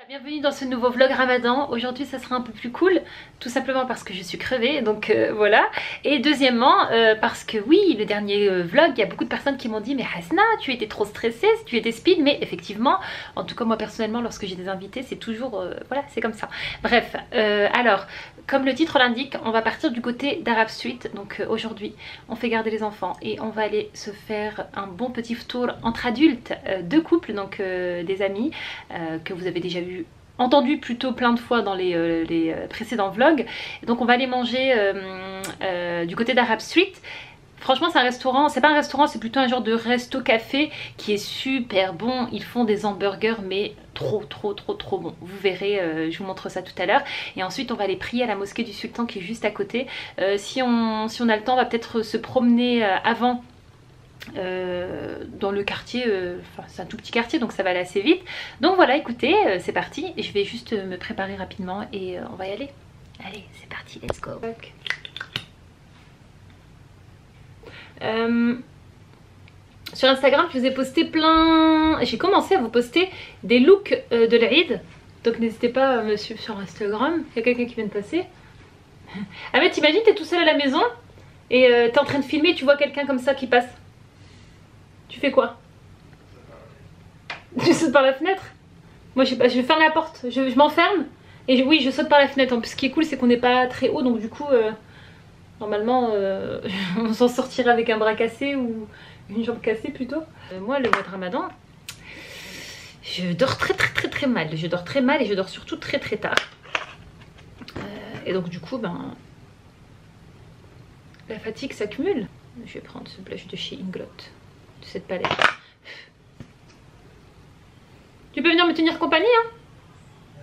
Bienvenue dans ce nouveau vlog Ramadan. Aujourd'hui ça sera un peu plus cool, tout simplement parce que je suis crevée, donc voilà. Et deuxièmement parce que oui, le dernier vlog, il y a beaucoup de personnes qui m'ont dit mais Hasna, tu étais trop stressée, tu étais speed. Mais effectivement, en tout cas moi personnellement, lorsque j'ai des invités, c'est toujours, voilà, c'est comme ça. Bref, alors, comme le titre l'indique, on va partir du côté d'Arab Street. Donc aujourd'hui, on fait garder les enfants et on va aller se faire un bon petit tour entre adultes, deux couples, donc des amis que vous avez déjà entendu plutôt plein de fois dans les précédents vlogs. Et donc on va aller manger du côté d'Arab Street. Franchement c'est un restaurant, c'est pas un restaurant, c'est plutôt un genre de resto café qui est super bon. Ils font des hamburgers mais trop bon. Vous verrez, je vous montre ça tout à l'heure. Et ensuite on va aller prier à la mosquée du Sultan qui est juste à côté. Si on a le temps, on va peut-être se promener avant dans le quartier, enfin c'est un tout petit quartier donc ça va aller assez vite. Donc voilà, écoutez, c'est parti. Je vais juste me préparer rapidement et on va y aller. Allez, c'est parti, let's go. Sur Instagram je vous ai posté plein, j'ai commencé à vous poster des looks de l'Aïd, donc n'hésitez pas à me suivre sur Instagram. Il y a quelqu'un qui vient de passer. Ah mais t'imagines, t'es tout seul à la maison et t'es en train de filmer, tu vois quelqu'un comme ça qui passe. Tu fais quoi? Tu sautes par la fenêtre? Moi je sais pas, je vais fermer la porte, je m'enferme et oui je saute par la fenêtre. En plus ce qui est cool c'est qu'on n'est pas très haut, donc du coup normalement on s'en sortira avec un bras cassé ou une jambe cassée plutôt. Moi le mois de Ramadan, je dors très mal. Je dors très mal et je dors surtout très tard. Et donc du coup ben la fatigue s'accumule. Je vais prendre ce blush de chez Inglot, de cette palette. Tu peux venir me tenir compagnie hein.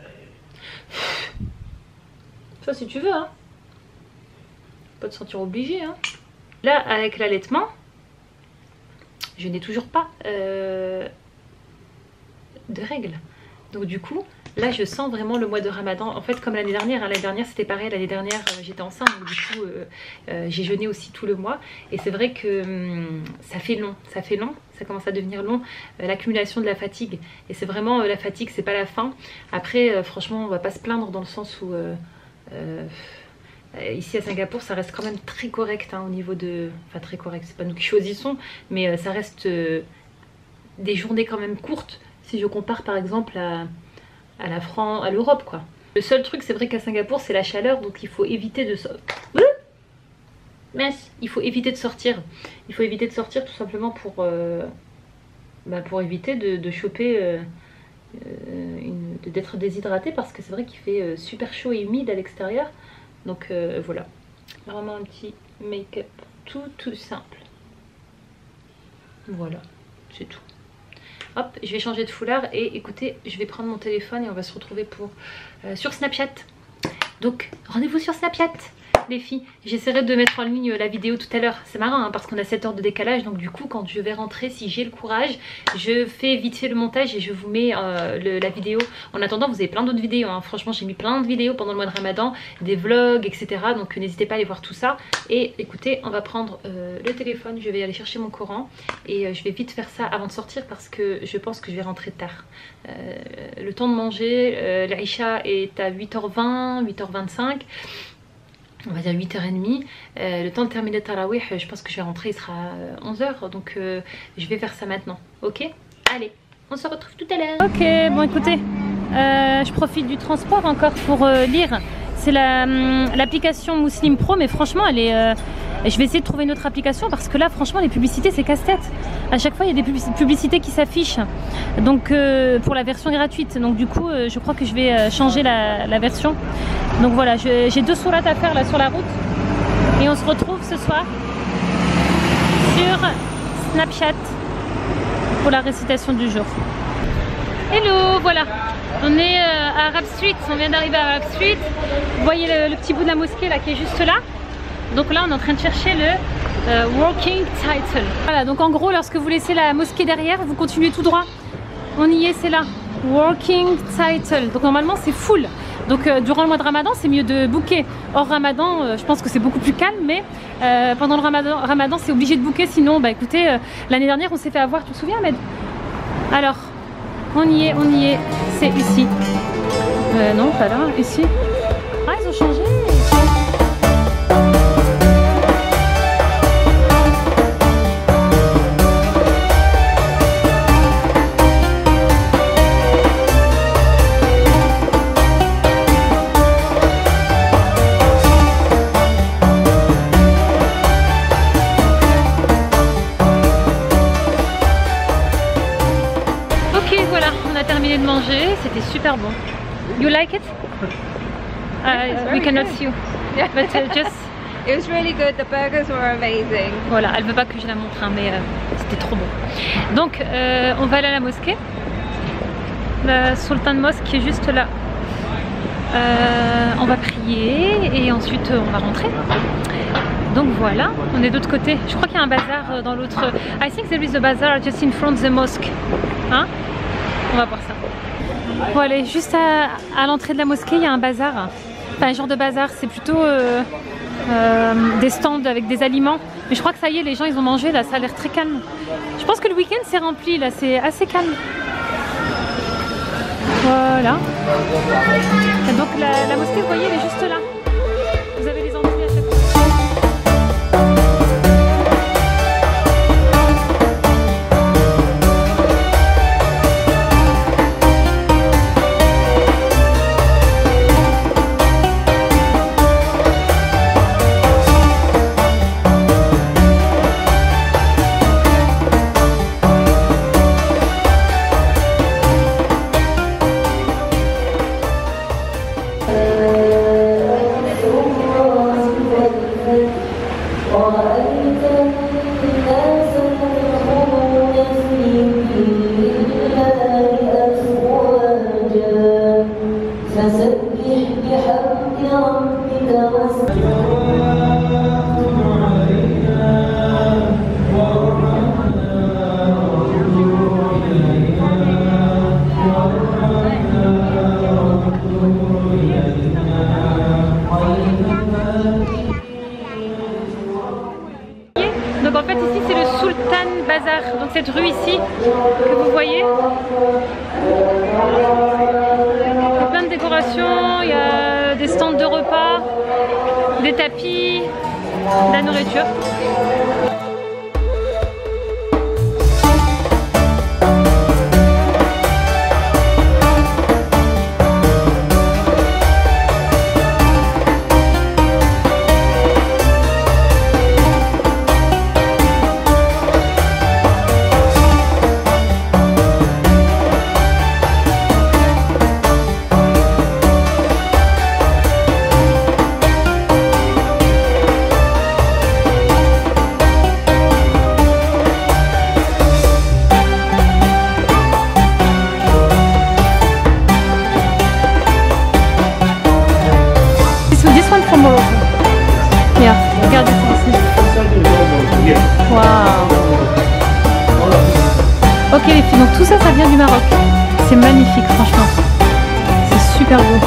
Ça si tu veux hein. Pas te sentir obligé hein. Là avec l'allaitement, je n'ai toujours pas de règles. Donc du coup là je sens vraiment le mois de Ramadan. En fait comme l'année dernière, hein, l'année dernière c'était pareil. L'année dernière j'étais enceinte, donc du coup j'ai jeûné aussi tout le mois. Et c'est vrai que ça fait long, ça commence à devenir long, l'accumulation de la fatigue. Et c'est vraiment la fatigue, c'est pas la faim. Après franchement on va pas se plaindre dans le sens où ici à Singapour ça reste quand même très correct hein, au niveau de... Enfin très correct, c'est pas nous qui choisissons, mais ça reste des journées quand même courtes si je compare par exemple à l'Europe quoi. Le seul truc c'est vrai qu'à Singapour c'est la chaleur, donc il faut éviter de il faut éviter de sortir. Il faut éviter de sortir tout simplement pour éviter de choper d'être déshydraté, parce que c'est vrai qu'il fait super chaud et humide à l'extérieur. Donc voilà, vraiment un petit make-up tout simple. Voilà, c'est tout. Hop, je vais changer de foulard et écoutez, je vais prendre mon téléphone et on va se retrouver pour sur Snapchat. Donc rendez-vous sur Snapchat les filles. J'essaierai de mettre en ligne la vidéo tout à l'heure. C'est marrant hein, parce qu'on a 7 heures de décalage, donc du coup quand je vais rentrer, si j'ai le courage, je fais vite fait le montage et je vous mets la vidéo. En attendant vous avez plein d'autres vidéos hein. Franchement j'ai mis plein de vidéos pendant le mois de Ramadan, des vlogs etc, donc n'hésitez pas à aller voir tout ça. Et écoutez, on va prendre le téléphone, je vais aller chercher mon Coran et je vais vite faire ça avant de sortir parce que je pense que je vais rentrer tard. Le temps de manger, l'Aïcha est à 8h20, 8h25, on va dire 8h30. Le temps de terminer Tarawih, je pense que je vais rentrer, il sera 11h, donc je vais faire ça maintenant. Ok, allez, on se retrouve tout à l'heure. Ok, bon écoutez, je profite du transport encore pour lire. C'est l'application Muslim Pro, mais franchement elle est... je vais essayer de trouver une autre application parce que là franchement les publicités c'est casse-tête. À chaque fois il y a des publicités qui s'affichent, donc pour la version gratuite. Donc du coup je crois que je vais changer la version. Donc voilà, j'ai 2 sourates à faire là sur la route. Et on se retrouve ce soir sur Snapchat pour la récitation du jour. Hello, voilà, on est à Arab Street, on vient d'arriver à Arab Street. Vous voyez le petit bout de la mosquée là qui est juste là. Donc là on est en train de chercher le Walking Title. Voilà, donc en gros lorsque vous laissez la mosquée derrière, vous continuez tout droit. On y est, c'est là, Walking Title. Donc normalement c'est full. Donc durant le mois de Ramadan c'est mieux de booker. Hors Ramadan je pense que c'est beaucoup plus calme, mais pendant le Ramadan c'est obligé de booker, sinon bah écoutez l'année dernière on s'est fait avoir, tu te souviens Ahmed? Alors On y est, c'est ici. Non, pas là, ici. Ah, ils ont changé. Ok, voilà, on a terminé de manger, c'était super bon. You like it? We cannot see you, but just. It was really good. The burgers were amazing. Voilà, elle veut pas que je la montre, hein, mais c'était trop bon. Donc, on va aller à la mosquée, la Sultan Mosque qui est juste là. On va prier et ensuite on va rentrer. Donc voilà, on est de l'autre côté. Je crois qu'il y a un bazar dans l'autre. I think there is a bazaar just in front of the mosque. Hein? On va voir ça. Bon allez, juste à l'entrée de la mosquée, il y a un bazar. Enfin un genre de bazar, c'est plutôt des stands avec des aliments. Mais je crois que ça y est, les gens ils ont mangé là, ça a l'air très calme. Je pense que le week-end c'est rempli là, c'est assez calme. Voilà. Et donc la mosquée, vous voyez, elle est juste là. Vous avez les entrées à chaque fois. Donc en fait ici c'est le Sultan Bazar, donc cette rue ici que vous voyez. Il y a plein de décorations, il y a des stands de repas, des tapis, de la nourriture. Regardez ça ici. Waouh. Ok les filles, donc tout ça, ça vient du Maroc. C'est magnifique franchement. C'est super beau.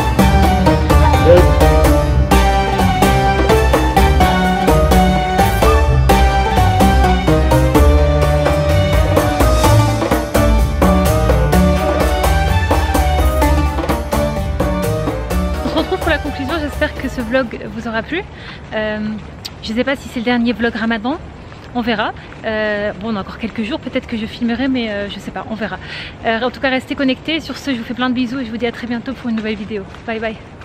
On se retrouve pour la conclusion, j'espère que ce vlog vous aura plu. Je ne sais pas si c'est le dernier vlog Ramadan, on verra. Bon, on a encore quelques jours, peut-être que je filmerai, mais je sais pas, on verra. En tout cas, restez connectés. Sur ce, je vous fais plein de bisous et je vous dis à très bientôt pour une nouvelle vidéo. Bye bye.